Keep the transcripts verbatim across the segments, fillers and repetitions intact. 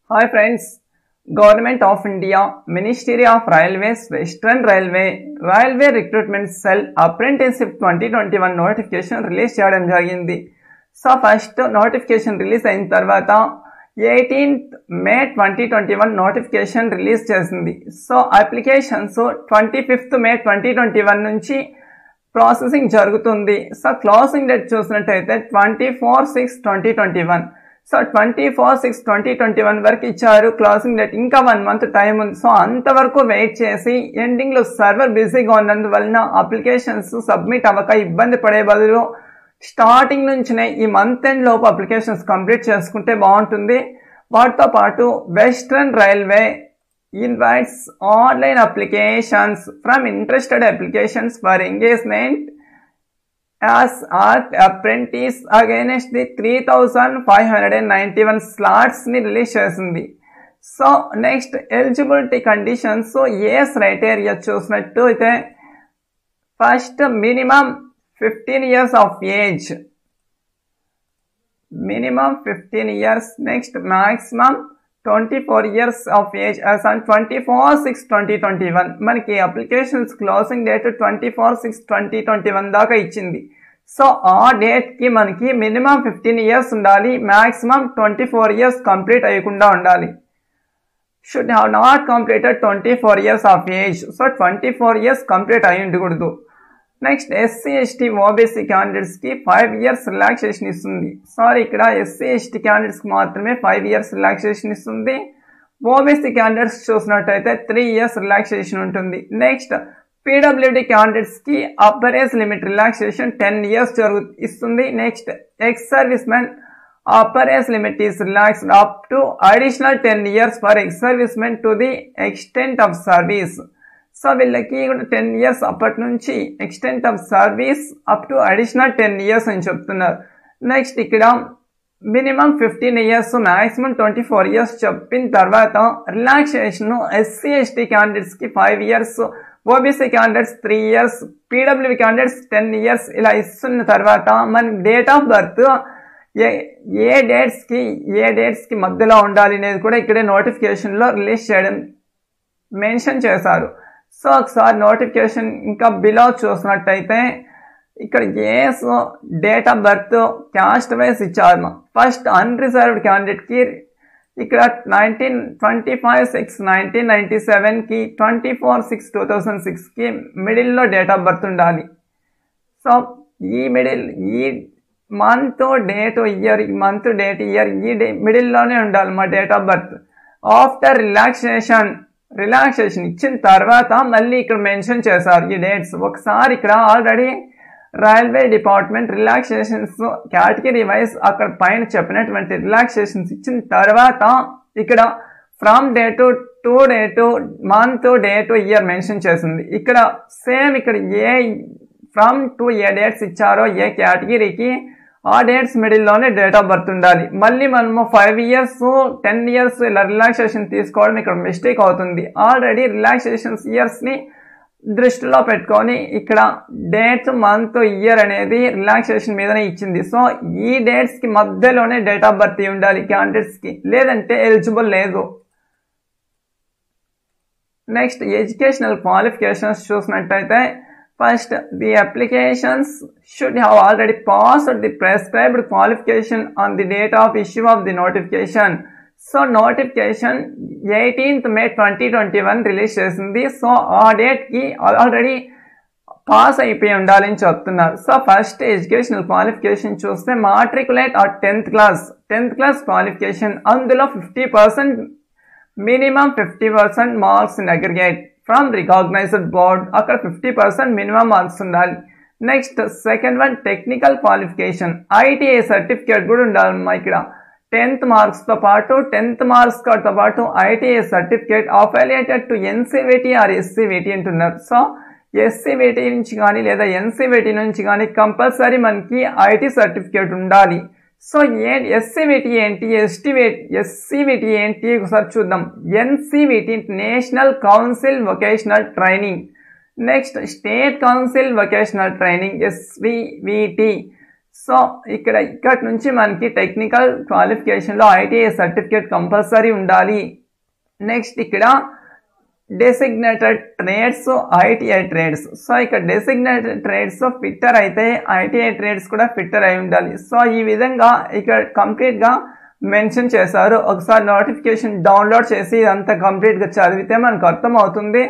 Hi friends, Government of India, Ministry of Railways, Western Railway, Railway Recruitment Cell, Apprenticeship twenty twenty-one notification release చేయడం జరిగింది. So first notification release అయిన తర్వాత eighteenth May twenty twenty one notification release చేసింది. So applications twenty fifth May twenty twenty one నుంచి processing జరుగుతుంది. So closing date చూసినట్టయితే twenty four six twenty twenty one so twenty four six twenty twenty one వరకు ఇచ్చారు closing date. ఇంకా one month time ఉంది. So అంతవరకు wait చేసి ఎండింగ్లో సర్వర్ బిజీగా ఉన్నందువలన అప్లికేషన్స్ సబ్మిట్ అవ్వక ఇబ్బంది పడే బదులు స్టార్టింగ్ నుంచినే ఈ మంత్ ఎండ్ లోపు అప్లికేషన్స్ కంప్లీట్ చేసుకుంటే బాగుంటుంది. వాటితో పాటు western railway invites online applications from interested applications for engagement as art apprentice against the three thousand five hundred ninety-one slots ni release chesindi. So next eligibility conditions. So yes criteria chusnattu ite first minimum fifteen years of age, minimum fifteen years. Next maximum twenty-four years of age as on twenty-four six twenty twenty-one. మనకి applications closing date twenty four six twenty twenty one దాకా ఇచ్చింది. So ఆ date కి మనకి minimum fifteen years ఉండాలి, maximum twenty four years complete అయ్యకుండా ఉండాలి. Should have not completed twenty four years of age. So twenty four years complete అయి ఉండకూడదు. Next SC ST OBC candidates కి ఫైవ్ ఇయర్స్ రిలాక్సేషన్ ఇస్తుంది. Sorry, ఇక్కడ SC ST candidates కి మాత్రమే five years relaxation ఇస్తుంది. ఓబీసీ క్యాండిడేట్స్ చూసినట్టయితే three years relaxation ఉంటుంది. నెక్స్ట్ పీడబ్ల్యూడి క్యాండిడేట్స్ కి upper age limit relaxation ten years జరుగు ఇస్తుంది. Next ex servicemen upper age limit is relaxed up to additional ten years for ex servicemen to the extent of service. So వీళ్ళకి ten years అప్పటి నుంచి extent of service up to additional ten years అని చెప్తున్నారు. Next ఇక్కడ minimum fifteen years maximum twenty four years చెప్పిన తర్వాత relaxation SC ST candidates కి five years, OBC candidates three years, PWD candidates ten years ఇలా ఇస్తున్న తర్వాత మన డేట్ ఆఫ్ బర్త్ ఏ ఏ డేట్స్ కి ఏ డేట్స్ కి మధ్యలో ఉండాలి అనేది కూడా ఇక్కడే నోటిఫికేషన్ లో రిలీజ్ చేయడం మెన్షన్ చేశారు. సో ఒకసారి నోటిఫికేషన్ ఇంకా బిలో చూసినట్టయితే ఇక్కడ as date of birth caste wise ఇచ్చారు. ఫస్ట్ అన్రిజర్వ్డ్ క్యాండిడేట్ కి ఇక్కడ nineteen twenty five six nineteen ninety seven కి twenty four six two thousand six కి మిడిల్లో డేట్ ఆఫ్ బర్త్ ఉండాలి. సో ఈ మిడిల్ ఈ month date year month date year ఈ డే మిడిల్లోనే ఉండాలి మా date of birth. After relaxation relaxation ఇచ్చిన తర్వాత మళ్ళీ ఇక్కడ మెన్షన్ చేశారు ఈ డేట్స్. ఒకసారి ఇక్కడ already railway department relaxations category wise అక్కడ పైన చెప్పినటువంటి రిలాక్సేషన్స్ ఇచ్చిన తర్వాత ఇక్కడ from date to date month date year mention చేసింది. ఇక్కడ సేమ్ ఇక్కడ ఏ ఫ్రమ్ టు ఏ డేట్స్ ఇచ్చారో ఏ కేటగిరీకి ఆ డేట్స్ మిడిల్లోనే డేట్ ఆఫ్ బర్త్ ఉండాలి. మళ్ళీ మనము ఫైవ్ ఇయర్స్ టెన్ ఇయర్స్ ఇలా రిలాక్సేషన్ తీసుకోవడం ఇక్కడ మిస్టేక్ అవుతుంది. ఆల్రెడీ రిలాక్సేషన్స్ ఇయర్స్ ని దృష్టిలో పెట్టుకొని ఇక్కడ డేట్ మంత్ ఇయర్ అనేది రిలాక్సేషన్ మీదనే ఇచ్చింది. సో ఈ డేట్స్ కి మధ్యలోనే డేట్ ఆఫ్ బర్త్ ఉండాలి క్యాండిడేట్స్ కి, లేదంటే ఎలిజిబుల్ లేదు. నెక్స్ట్ ఎడ్యుకేషనల్ క్వాలిఫికేషన్స్ చూసినట్టయితే first the applications should have already passed the prescribed qualification on the date of issue of the notification. So notification eighteenth May twenty twenty one release చేసింది. So ఆ date కి already pass అయిపోయి ఉండాలని చెప్తున్నారు. So first educational qualification చూస్తే మాట్రికులేట్ or tenth class tenth class qualification, అందులో fifty percent minimum fifty percent marks in aggregate from recognised board, అక్కడ fifty percent minimum marks ఉండాలి. Next second one technical qualification, ITI certificate కూడా ఉండాలమ్మా. ఇక్కడ tenth marks తో పాటు tenth marks తో పాటు ITI certificate affiliated to NCVT or SCVT అంటున్నారు. సో ఎస్సీవీటీ నుంచి కానీ లేదా ఎన్సీవీటీ నుంచి కానీ కంపల్సరీ మనకి ఐటీ సర్టిఫికేట్ ఉండాలి. సో ఏ ఎస్సీవీటీ ఏంటి, ఎస్టీవీటీ ఎస్సీవీటీ ఏంటి ఒకసారి చూద్దాం. NCVT national council vocational training, next state council vocational training SVVT. So ఇక్కడ ఇక్కడ నుంచి మనకి టెక్నికల్ క్వాలిఫికేషన్లో ఐటీఐ సర్టిఫికేట్ కంపల్సరీ ఉండాలి. నెక్స్ట్ ఇక్కడ designated trades, ITI trades. So ఇక్కడ డెసిగ్నేటెడ్ ట్రేడ్స్ ఫిట్టర్ అయితే ఐటీఐ ట్రేడ్స్ కూడా ఫిట్టర్ అయి ఉండాలి. సో ఈ విధంగా ఇక్కడ కంప్లీట్గా మెన్షన్ చేశారు. ఒకసారి నోటిఫికేషన్ డౌన్లోడ్ చేసి ఇదంతా కంప్లీట్గా చదివితే మనకు అర్థం అవుతుంది.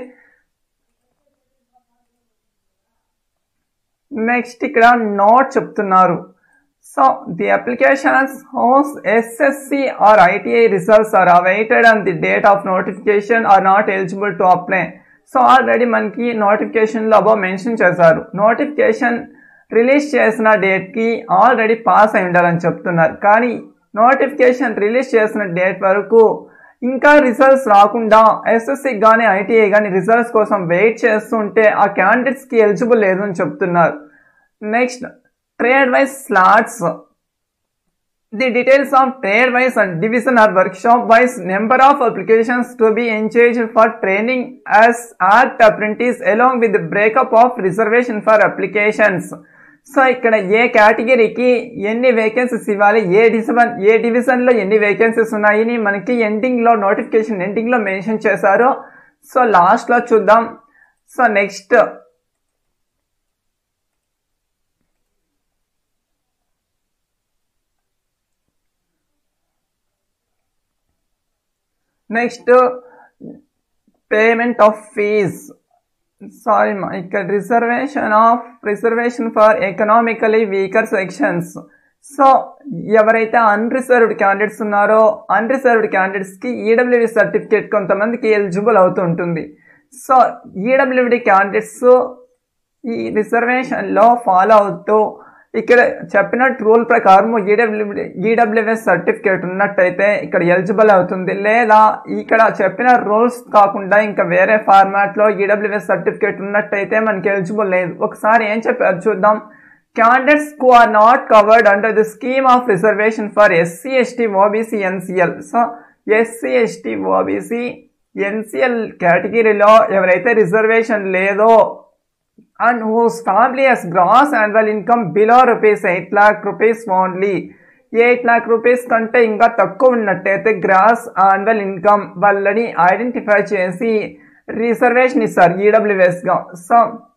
నెక్స్ట్ ఇక్కడ నోట్ చెప్తున్నారు. So the applications whose SSC or ITI results are awaited on the date of notification are not eligible to apply. So already మనకి నోటిఫికేషన్లో అబో మెన్షన్ చేశారు. నోటిఫికేషన్ రిలీజ్ చేసిన డేట్కి ఆల్రెడీ పాస్ అయి ఉండాలని చెప్తున్నారు. కానీ నోటిఫికేషన్ రిలీజ్ చేసిన డేట్ వరకు ఇంకా రిజల్ట్స్ రాకుండా ఎస్ఎస్సి కానీ ఐటీఐ కానీ రిజల్ట్స్ కోసం వెయిట్ చేస్తుంటే ఆ క్యాండిడేట్స్కి ఎలిజిబుల్ లేదు అని చెప్తున్నారు. Next trade wise slots. The details of trade wise and division or workshop wise number of applications to be engaged for training as art apprentice along with breakup of reservation for applications. So ఇక్కడ ఏ కేటగిరీకి ఎన్ని vacancies ఇవ్వాలి, ఏ division ఏ డివిజన్లో ఎన్ని vacancies ఉన్నాయని మనకి ఎండింగ్లో నోటిఫికేషన్ ఎండింగ్లో మెన్షన్ చేశారు. సో లాస్ట్లో చూద్దాం. So next next payment of fees. Sorry ఇక్కడ reservation of reservation for economically weaker sections. So ఎవరైతే అన్రిజర్వ్డ్ క్యాండిడేట్స్ ఉన్నారో అన్రిజర్వ్డ్ క్యాండిడేట్స్కి ఈడబ్ల్యూడి సర్టిఫికేట్ కొంతమందికి ఎలిజిబుల్ అవుతూ ఉంటుంది. సో ఈడబ్ల్యూడి క్యాండిడేట్స్ ఈ రిజర్వేషన్లో ఫాలో అవుతూ ఇక్కడ చెప్పిన రూల్ ప్రకారం ఈడబ్ల్యూడి ఈడబ్ల్యూఎస్ సర్టిఫికేట్ ఉన్నట్టయితే ఇక్కడ ఎలిజిబుల్ అవుతుంది. లేదా ఇక్కడ చెప్పిన రూల్స్ కాకుండా ఇంకా వేరే ఫార్మాట్లో ఈడబ్ల్యూఎస్ సర్టిఫికేట్ ఉన్నట్టయితే మనకి ఎలిజిబుల్ లేదు. ఒకసారి ఏం చెప్పారు చూద్దాం. Candidates who are not covered under the scheme of reservation for SC ST OBC NCL. So SC ST OBC NCL కేటగిరీలో ఎవరైతే రిజర్వేషన్ లేదో and whose family has gross annual income below rupees eight lakh rupees only. Eight lakh rupees కంటే ఇంకా తక్కువ ఉన్నట్టయితే gross annual income వాళ్ళని identify చేసి reservation ఇస్తారు ఈడబ్ల్యూఎస్గా. So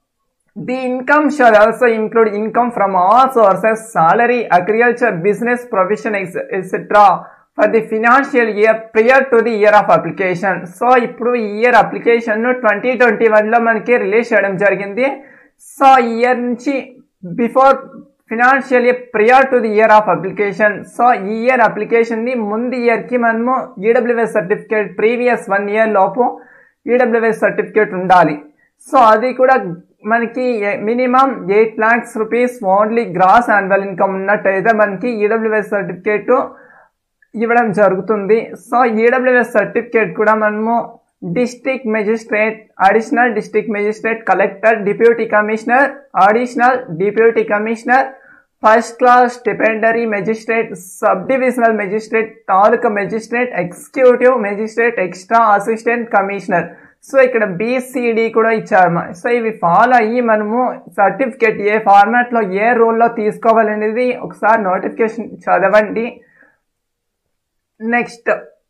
the income shall also include income from all sources, salary, agriculture, business, profession etcetera for the financial year prior to the year of application. So ఇప్పుడు ఈ year application twenty twenty వన్లో మనకి release చేయడం జరిగింది. So ఈ year నుంచి before financial year prior to the year of application. So ఈ year అప్లికేషన్ని ముందు ఇయర్కి మనము EWS certificate previous one year లోపు ఈడబ్ల్యూఎస్ సర్టిఫికేట్ ఉండాలి. సో అది కూడా మనకి minimum eight lakhs rupees only gross annual income ఉన్నట్టయితే మనకి ఈడబ్ల్యూఎస్ సర్టిఫికేట్ ఇవ్వడం జరుగుతుంది. సో ఈడబ్ల్యూఎస్ సర్టిఫికేట్ కూడా మనము district magistrate, additional district magistrate, collector, deputy commissioner, additional deputy commissioner, first class stipendiary magistrate, sub divisional magistrate, taluka magistrate, executive magistrate, extra assistant commissioner. So ఇక్కడ BCD కూడా ఇచ్చారు. So ఇవి follow అయ్యి మనము certificate A ఫార్మాట్లో ఏ రూల్లో తీసుకోవాలనేది ఒకసారి నోటిఫికేషన్ చదవండి. Next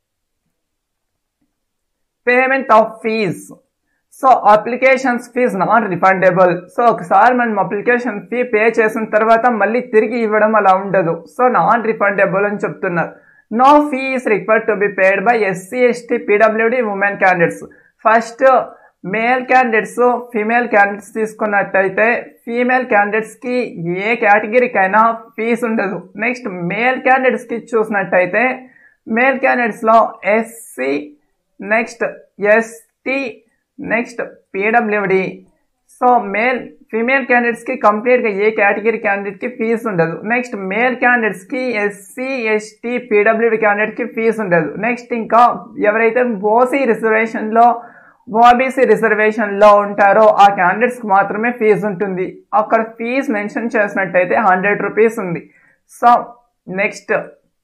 payment of fees. So applications fees non refundable. So ఒకసారి మనం అప్లికేషన్ ఫీ పే చేసిన తర్వాత మళ్ళీ తిరిగి ఇవ్వడం అలా ఉండదు. సో నాన్ రిఫండబుల్ అని చెప్తున్నారు. No fee is required to be paid by SC ST PWD women candidates. First male candidates female candidates తీసుకున్నట్టయితే ఫీమేల్ క్యాండిడేట్స్కి ఏ కేటగిరీకైనా ఫీజు ఉండదు. నెక్స్ట్ మేల్ క్యాండిడేట్స్కి చూసినట్టయితే మేల్ క్యాండిడేట్స్లో SC, next ST, next PWD. So male female క్యాండిడేట్స్కి కంప్లీట్గా ఏ కేటగిరీ క్యాండిడేట్కి ఫీజు ఉండదు. నెక్స్ట్ మేల్ క్యాండిడేట్స్కి ఎస్సీ ఎస్టీ పీడబ్ల్యూడి క్యాండిడేట్కి ఫీజు ఉండదు. నెక్స్ట్ ఇంకా ఎవరైతే ఓసీ రిజర్వేషన్లో ఓబీసీ రిజర్వేషన్లో ఉంటారో ఆ క్యాండిడేట్స్కి మాత్రమే ఫీజు ఉంటుంది. అక్కడ ఫీజు మెన్షన్ చేసినట్టయితే హండ్రెడ్ రూపీస్ ఉంది. So next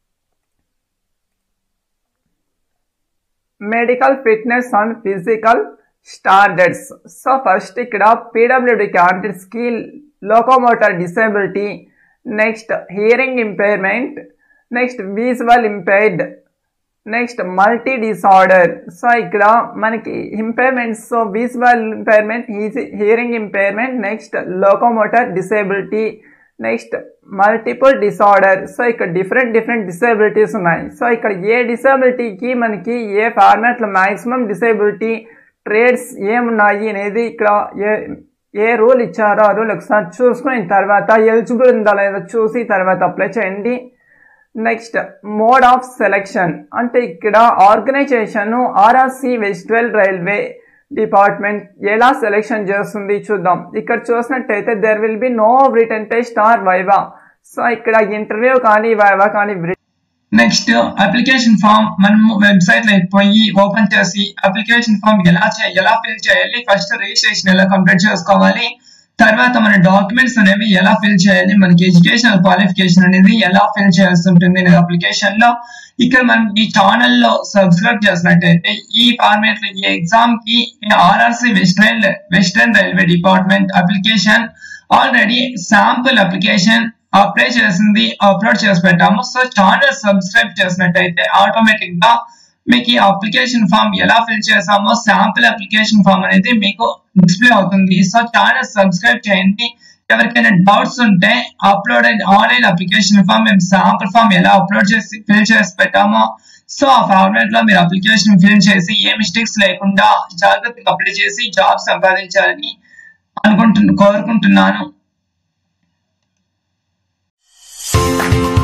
medical fitness and physical standards. So first ఇక్కడ పీడబ్ల్యూడి క్యాండిడేట్స్కి locomotor disability, next hearing impairment, next visual impaired, next multi disorder. So ఇక్కడ మనకి impairments, so visual impairment, hearing impairment, next locomotor disability, next multiple disorder. So ఇక్కడ different different disabilities ఉన్నాయి. So ఇక్కడ ఏ డిసేబిలిటీకి మనకి ఏ ఫార్మాట్లో మ్యాక్సిమం డిసేబిలిటీ ట్రేడ్స్ ఏమున్నాయి అనేది ఇక్కడ ఏ ఏ రూల్ ఇచ్చారో ఆ రూల్ ఒకసారి చూసుకుని తర్వాత ఎలిజిబుల్ ఉందా లేదా చూసి తర్వాత అప్లై చేయండి. నెక్స్ట్ మోడ్ ఆఫ్ సెలెక్షన్ అంటే ఇక్కడ organisation RRC western railway department ఎలా సెలెక్షన్ చేస్తుంది చూద్దాం. ఇక్కడ చూసినట్టయితే there will be no written test or viva. So ఇక్కడ ఇంటర్వ్యూ కానీ వైవా కానీ. నెక్స్ట్ అప్లికేషన్ ఫామ్ మనం వెబ్సైట్ లో పోయి ఓపెన్ చేసి అప్లికేషన్ ఫామ్ ఎలా ఎలా ఫిల్ చేయాలి, ఫస్ట్ రిజిస్ట్రేషన్ ఎలా కంప్లీట్ చేసుకోవాలి, తర్వాత మన డాక్యుమెంట్స్ అనేవి ఎలా ఫిల్ చేయాలి, మనకి ఎడ్యుకేషనల్ క్వాలిఫికేషన్ అనేది ఎలా ఫిల్ చేయాల్సి ఉంటుంది అనేది అప్లికేషన్ లో. ఇక్కడ మనం ఈ ఛానల్ లో సబ్స్క్రైబ్ చేసినట్టయితే ఈ ఫార్మేట్ లో ఈ ఎగ్జామ్ కి RRC western western railway department application already sample application apply చేసింది అప్లోడ్ చేసి పెట్టాము. సో ఛానల్ సబ్స్క్రైబ్ చేసినట్టయితే ఆటోమేటిక్ గా మీకు ఈ అప్లికేషన్ ఫామ్ ఎలా ఫిల్ చేసామో శాంపుల్ అప్లికేషన్ ఫామ్ అనేది మీకు డిస్ప్లే అవుతుంది. సో ఛానల్ సబ్స్క్రైబ్ చేయండి. ఎవరికైనా డౌట్స్ ఉంటే అప్లోడ్ ఆన్లైన్ అప్లికేషన్ ఫామ్ మేము శాంపుల్ ఫామ్ ఎలా అప్లోడ్ చేసి ఫిల్ చేసి పెట్టామో సో ఆ ఫార్మాట్ లో మీరు అప్లికేషన్ ఫిల్ చేసి ఏ మిస్టేక్స్ లేకుండా జాగ్రత్తగా అప్లై చేసి జాబ్ సంపాదించాలని అనుకుంటున్నా కోరుకుంటున్నాను.